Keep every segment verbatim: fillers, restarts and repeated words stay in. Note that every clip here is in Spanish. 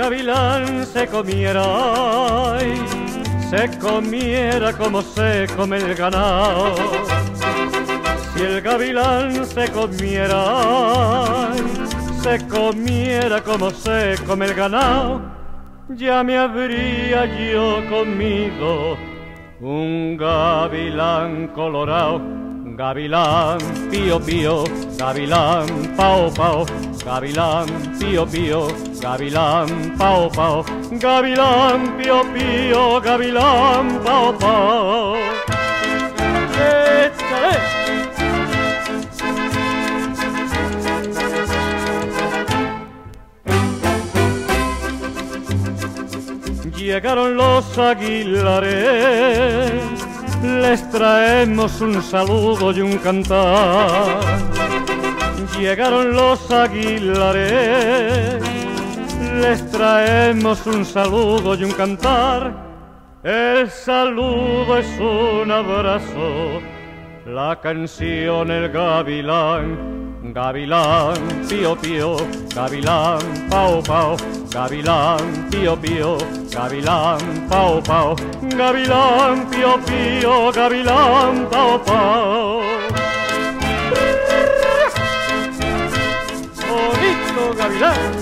gavilán se comiera, ay, se comiera como se come el ganado. Si el gavilán se comiera, ay, se comiera como se come el ganado, ya me habría yo comido un gavilán colorado. Gavilán pío pío, gavilán pao pao, gavilán pío pío, gavilán pao pao, gavilán pío pío, gavilán pao pao. ¡Échale! Llegaron los aguilares, les traemos un saludo y un cantar. Llegaron los aguilares, les traemos un saludo y un cantar. El saludo es un abrazo, la canción el gavilán. Gavilán pío pío, gavilán pao pao, gavilán pío pío, gavilán pao pao, gavilán pío pío, gavilán pao pao. Bonito gavilán.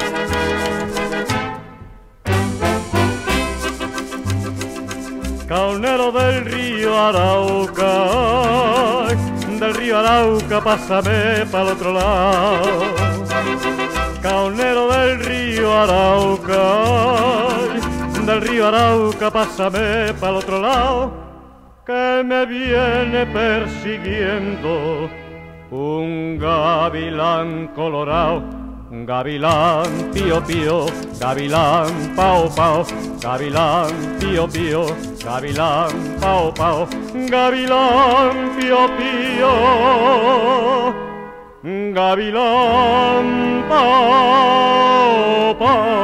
Caunero del río Arauca, del río Arauca, pásame para el otro lado. Caunero del río Arauca, del río Arauca, pásame para el otro lado, que me viene persiguiendo un gavilán colorado. Gavilán pío pío, gavilán pao pao, gavilán pío pío, gavilán pao pao, gavilán pío pío, gavilán pao pao.